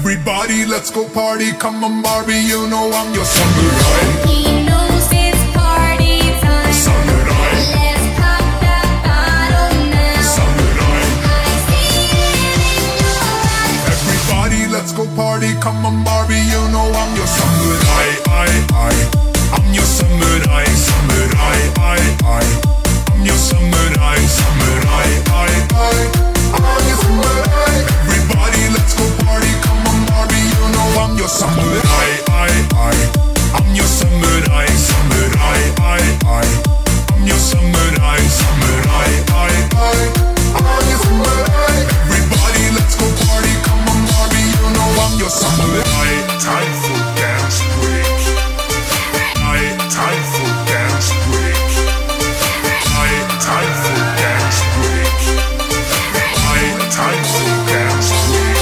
Everybody, let's go party. Come on, Barbie, you know I'm your samurai. He knows it's party time. Samurai. Let's pop that bottle now. Samurai. I see it in your eyes. Everybody, let's go party. Come on, Barbie, you know I'm your samurai. I'm your samurai, samurai. I'm your samurai, samurai. I'm your samurai. Everybody, let's go party. Come on, Barbie, you know I'm your samurai. I'm your samurai, samurai. I'm your samurai, samurai. I'm your samurai. Everybody, let's go party. Come on, Barbie, you know I'm your samurai. Time for dance break. Time for dance break. Time for dance break. Time for dance break.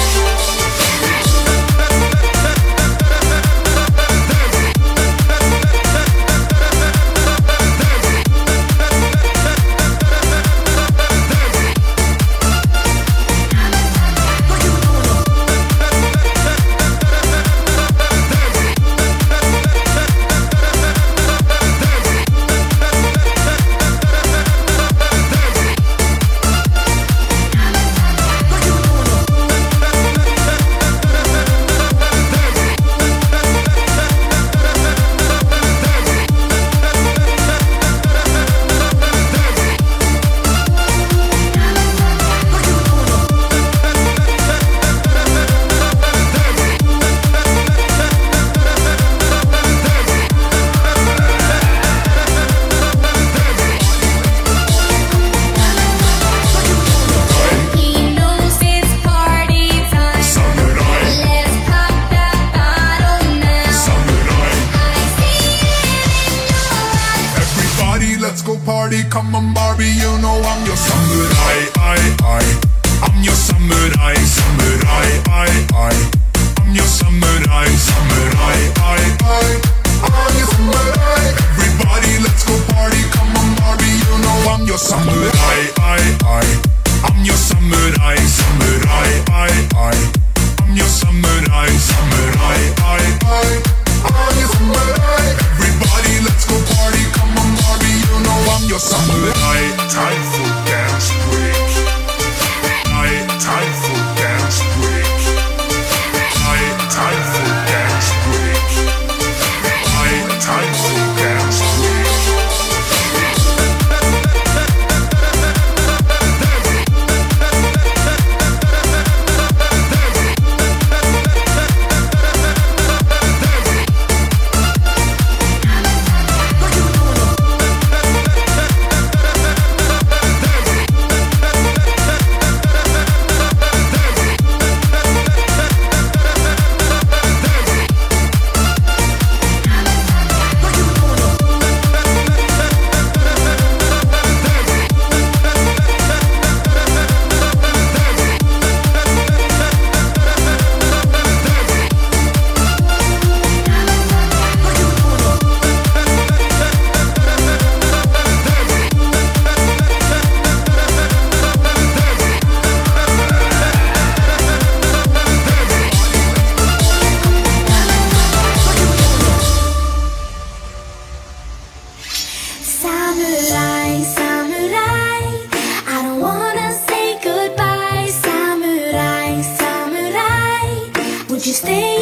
Let's go party, come on Barbie, you know I'm your samurai. I'm your samurai, samurai. I'm your samurai, samurai. I'm your samurai. Everybody, let's go party, come on Barbie, you know I'm your samurai. I'm your samurai, samurai. I'm your samurai, samurai. I'm your samurai. Everybody, let's go party, come on Barbie, you know I'm your samurai. Time for dance break. Time for dance break. Time for dance break. Time for dance break. Samurai, samurai, I don't wanna say goodbye. Samurai, samurai, would you stay